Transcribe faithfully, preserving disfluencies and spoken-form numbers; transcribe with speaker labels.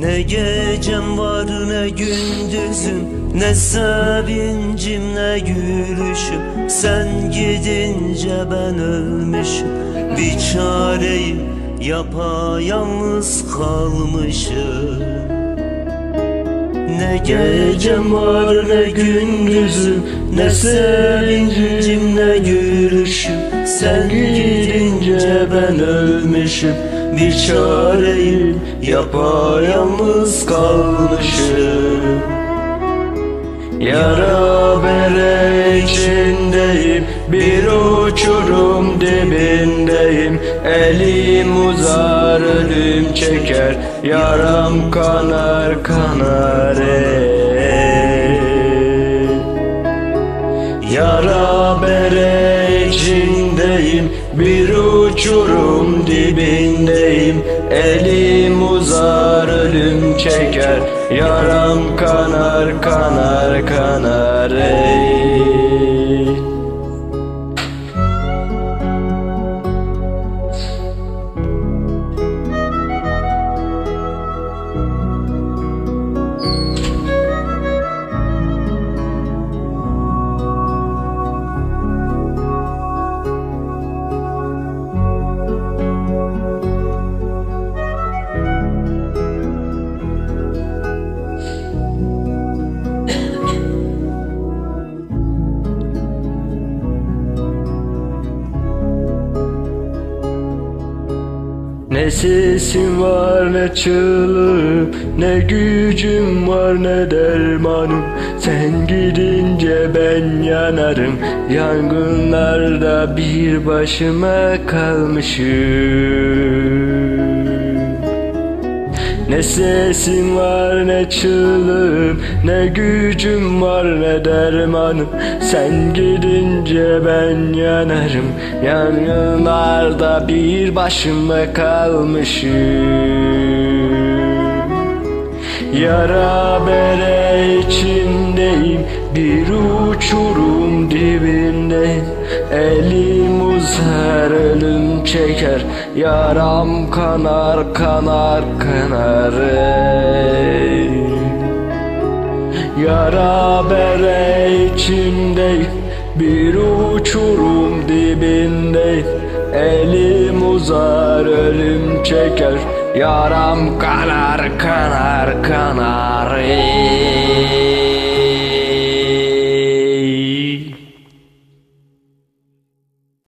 Speaker 1: Ne gecem var ne gündüzüm, ne sevincim ne gülüşüm. Sen gidince ben ölmüşüm, bir çareyim yapayalnız kalmışım. Ne gecem var ne gündüzüm, ne sevincim ne gülüşüm. Sen gidince ben ölmüşüm, bir çareyim yapayalnız kalmışım. Yara bere içindeyim, bir uçurum dibindeyim. Elim uzar ölüm çeker, yaram kanar kanar ey. Yara bere içindeyim, bir uçurum dibindeyim. Elim uzar ölüm çeker, yaram kanar kanar kanar ey. Ne sesim var ne çığlığım, ne gücüm var ne dermanım. Sen gidince ben yanarım, yangınlarda bir başıma kalmışım. Ne sesim var ne çığlığım, ne gücüm var ne dermanım. Sen gidince ben yanarım, yangınlarda bir başıma kalmışım. Yara bere içindeyim, bir uçurum dibindeyim. Elim uzar ölüm çeker, yaram kanar kanar kanar ey. Yara bere içindeyim, bir uçurum dibindeyim. Elim uzar ölüm çeker, yaram kanar kanar kanar ey.